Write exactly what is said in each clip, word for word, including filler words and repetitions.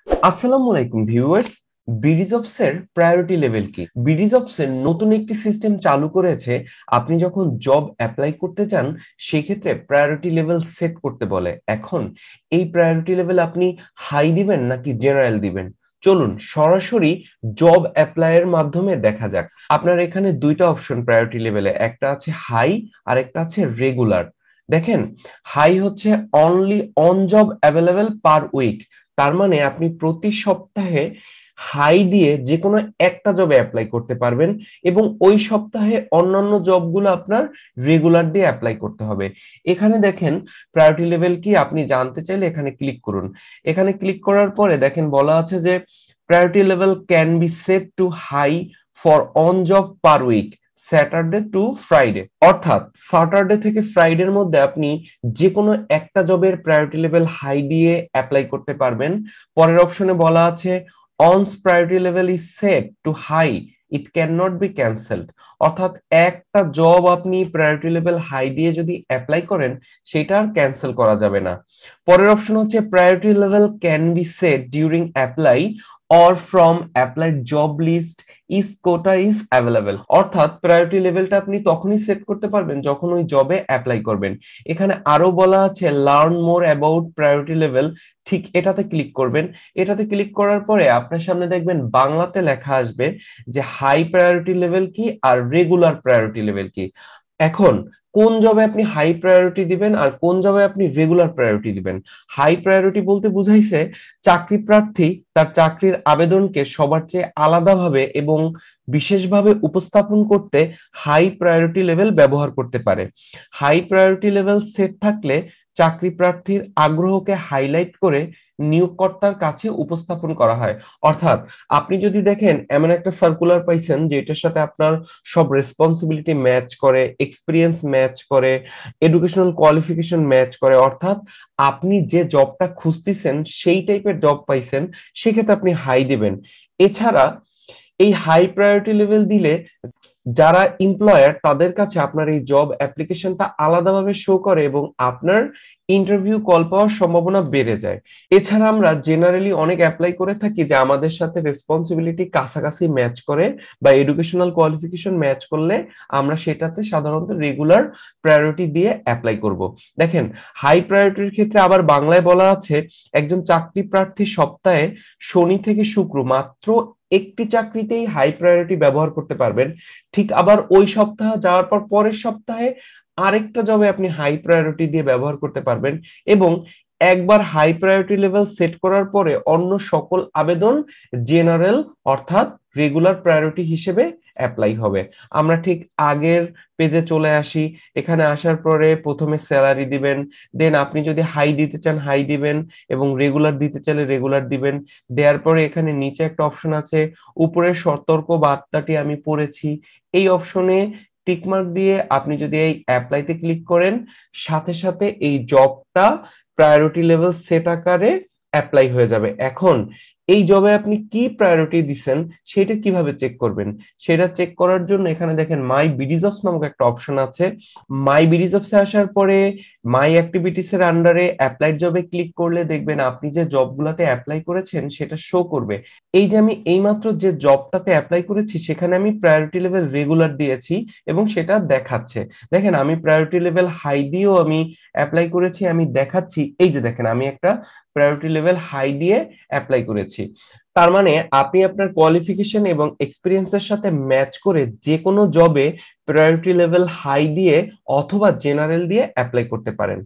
আসসালামু আলাইকুম ভিউয়ার্স। বিডিজবস এর প্রায়োরিটি লেভেল কি? বিডিজবস এর নতুন একটি সিস্টেম চালু করেছে। আপনি যখন জব অ্যাপ্লাই করতে চান সেক্ষেত্রে প্রায়োরিটি লেভেল সেট করতে বলে। এখন এই প্রায়োরিটি লেভেল আপনি হাই দিবেন নাকি জেনারেল দিবেন, চলুন সরাসরি জব অ্যাপ্লাই এর মাধ্যমে দেখা যাক। আপনার এখানে দুইটা অপশন প্রায়োরিটি লেভেলে, একটা আছে হাই আর একটা আছে রেগুলার। দেখেন, হাই হচ্ছে only on job available per week, তার মানে আপনি প্রতি সপ্তাহে হাই দিয়ে যে কোনো একটা জবে অ্যাপ্লাই করতে পারবেন এবং ওই সপ্তাহে অন্যান্য জবগুলো আপনার রেগুলার দিয়ে অ্যাপ্লাই করতে হবে। এখানে দেখেন প্রায়োরিটি লেভেল কি আপনি জানতে চাইলে এখানে ক্লিক করুন। এখানে ক্লিক করার পরে দেখেন বলা আছে যে priority level can be set to high for on job per week Saturday to Friday, অর্থাৎ স্যাটারডে থেকে ফ্রাইডের মধ্যে আপনি যে কোনো একটা জবের প্রায়োরিটি লেভেল হাই দিয়ে অ্যাপ্লাই করতে পারবেন। পরের অপশনে বলা আছে once priority level is set to high it can not be cancelled, অর্থাৎ একটা জব আপনি প্রায়োরিটি লেভেল হাই দিয়ে যদি অ্যাপ্লাই করেন সেটা আর ক্যান্সেল করা যাবে না। পরের অপশন হচ্ছে priority level can be set during apply or from applied job list is quota is available, অর্থাৎ প্রায়োরিটি লেভেলটা আপনি তখনই সেট করতে পারবেন যখন ওই জবে অ্যাপ্লাই করবেন। এখানে আরো বলা আছে learn more about priority level, ঠিক এটাতে ক্লিক করবেন। এটাতে ক্লিক করার পরে আপনার সামনে দেখবেন বাংলাতে লেখা আসবে যে হাই প্রায়োরিটি লেভেল কি আর রেগুলার প্রায়োরিটি লেভেল কি। এখন কোন জবে আপনি হাই প্রায়োরিটি দিবেন আর কোন জবে আপনি রেগুলার প্রায়োরিটি দিবেন। হাই প্রায়োরিটি বলতে বুঝাইছে চাকরি প্রার্থী তার চাকরির আবেদনকে সবার চেয়ে আলাদাভাবে এবং বিশেষভাবে উপস্থাপন করতে হাই প্রায়োরিটি লেভেল ব্যবহার করতে পারে। হাই প্রায়োরিটি লেভেল সেট থাকলে চাকরি প্রার্থীর আগ্রহকে হাইলাইট করে নিয়োগকর্তার কাছে উপস্থাপন করা হয়। অর্থাৎ আপনি যদি দেখেন এমন একটা সার্কুলার পাইছেন যেটার সাথে আপনার সব রেসপন্সিবিলিটি ম্যাচ করে, এক্সপিরিয়েন্স ম্যাচ করে, এডুকেশনাল কোয়ালিফিকেশন ম্যাচ করে, অর্থাৎ আপনি যে জবটা খুঁজতেছেন সেই টাইপের জব পাইছেন, সেক্ষেত্রে আপনি হাই দিবেন। এছাড়া এই হাই প্রায়োরিটি লেভেল দিলে যারা এমপ্লয়ার তাদের কাছে আপনার এই জব অ্যাপ্লিকেশনটা আলাদাভাবে শো করে এবং আপনার ইন্টারভিউ কল পাওয়ার সম্ভাবনা বেড়ে যায়। এছাড়া আমরা জেনারেলি অনেক অ্যাপ্লাই করে থাকি যে আমাদের সাথে রেসপন্সিবিলিটি কাছাকাছি ম্যাচ করে বা এডুকেশনাল কোয়ালিফিকেশন ম্যাচ করলে আমরা সেটাতে সাধারণত রেগুলার প্রায়োরিটি দিয়ে অ্যাপ্লাই করব। দেখেন হাই প্রায়োরিটির ক্ষেত্রে আবার বাংলায় বলা আছে একজন চাকরি প্রার্থী সপ্তাহে শনি থেকে শুক্র মাত্র একটি চাকরিতেই হাই প্রায়োরিটি ব্যবহার করতে পারবেন। ঠিক আবার ওই সপ্তাহ যাওয়ার পর পরের সপ্তাহে আরেকটা জবে আপনি হাই প্রায়োরিটি দিয়ে ব্যবহার করতে পারবেন এবং একবার হাই প্রায়োরিটি লেভেল সেট করার পরে অন্য সকল আবেদন জেনারেল অর্থাৎ রেগুলার প্রায়োরিটি হিসেবে অ্যাপ্লাই হবে। আমরা ঠিক আগের পেজে চলে আসি। এখানে আসার পরে প্রথমে স্যালারি দিবেন, দেন আপনি যদি হাই দিতে চান হাই দিবেন এবং রেগুলার দিতে চাইলে রেগুলার দিবেন। দেওয়ার পরে এখানে নিচে একটা অপশন আছে, উপরে সতর্ক বার্তাটি আমি পড়েছি, এই অপশনে টিকমার্ক দিয়ে আপনি যদি এই অ্যাপ্লাইতে ক্লিক করেন সাথে সাথে এই জবটা প্রায়োরিটি লেভেল সেট আকারে অ্যাপ্লাই হয়ে যাবে। এখন এই জবে আপনি কি প্রায়োরিটি দিচ্ছেন সেটা কিভাবে চেক করবেন, সেটা চেক করার জন্য এখানে দেখেন মাই বিডিজবস নামক একটা অপশন আছে। মাই বিডিজবসে আসার পরে মাই অ্যাক্টিভিটিস এর আন্ডারে অ্যাপ্লাইড জবে ক্লিক করলে দেখবেন আপনি যে জবগুলোতে অ্যাপ্লাই করেছেন সেটা শো করবে। এই যে আমি এইমাত্র যে জবটাতে অ্যাপ্লাই করেছি সেখানে আমি প্রায়োরিটি লেভেল রেগুলার দিয়েছি এবং সেটা দেখাচ্ছে। দেখেন আমি প্রায়োরিটি লেভেল হাই দিয়েও আমি অ্যাপ্লাই করেছি, আমি দেখাচ্ছি এই যে দেখেন আমি একটা প্রায়োরিটি লেভেল হাই দিয়ে অ্যাপ্লাই করেছি। তার মানে আপনি আপনার কোয়ালিফিকেশন এবং এক্সপিরিয়েন্সের সাথে ম্যাচ করে যে কোনো জবে প্রায়োরিটি লেভেল হাই দিয়ে অথবা জেনারেল দিয়ে অ্যাপ্লাই করতে পারেন।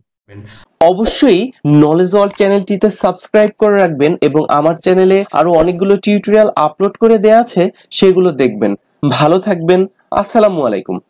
অবশ্যই নলেজ ওয়ার্ল্ড চ্যানেলটিতে সাবস্ক্রাইব করে রাখবেন এবং আমার চ্যানেলে আরো অনেকগুলো টিউটোরিয়াল আপলোড করে দেয়া আছে, সেগুলো দেখবেন। ভালো থাকবেন। আসসালামু আলাইকুম।